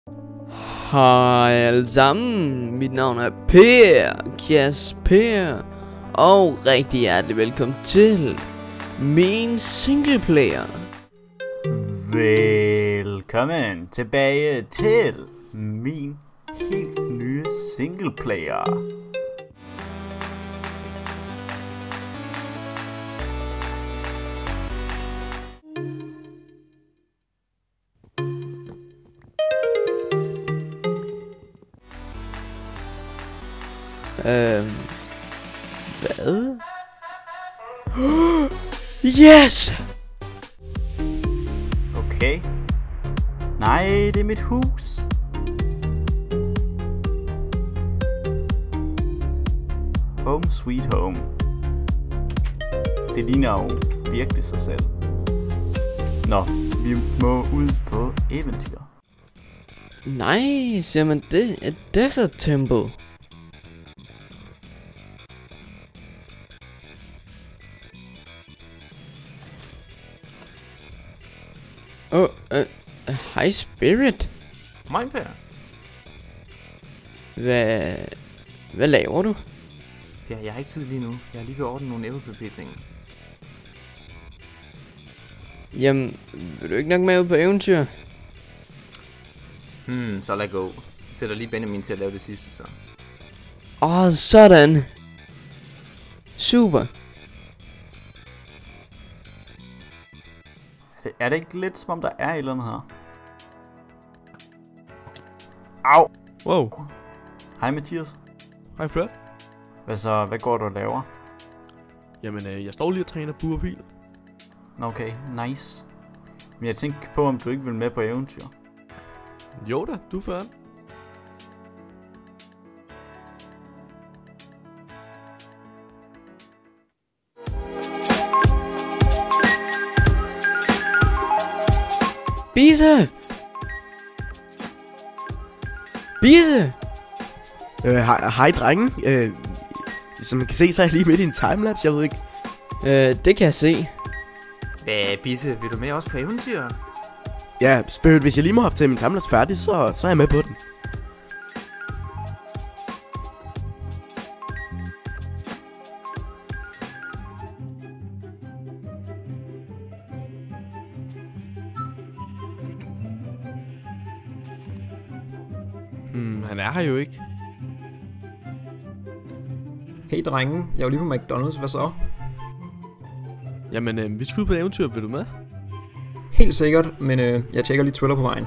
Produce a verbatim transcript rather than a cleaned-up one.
Hej alle sammen, mit navn er Per Kjærsper, og rigtig hjertelig velkommen til min singleplayer. Velkommen tilbage til min helt nye singleplayer. Øhm... Hvad? Yes! Okay. Nej, det er mit hus. Home sweet home. Det ligner jo virkelig sig selv. Nå, vi må ud på eventyr. Nice, jamen det er Desert Temple. Åh, oh, uh, hej Spirit. Mig, Per. Hvad... Hvad laver du? Per, jeg har ikke tid lige nu. Jeg har lige ved at ordne nogle æblepapir-ting. Jamen, vil du ikke nok med ud på eventyr? Hmm, så lad gå. Jeg sætter lige Benjamin til at lave det sidste, så. Åh, oh, sådan. Super. Er det ikke lidt som om der er et eller andet her? Au! Wow. Hej Mathias. Hej Fred. Hvad så, hvad går du og laver? Jamen, øh, jeg står lige og træner bur og pil. Nå, okay, nice. Men jeg tænkte på, om du ikke vil med på eventyr. Jo da, du er færdig. Bise! Bise! Øh, hej, hej drenge. Øh, som man kan se, så er jeg lige midt i en timelapse, jeg ved ikke. Øh, det kan jeg se. Hvad, Bisse, vil du med også på eventyr? Ja, Spirit, hvis jeg lige må hoppe til min timelapse færdig, så, så er jeg med på den. Hmm, han er her jo ikke. Hey drenge, jeg er jo lige på McDonald's, hvad så? Jamen, øh, vi skal ud på eventyr, vil du med? Helt sikkert, men øh, jeg tjekker lige Twitter på vejen.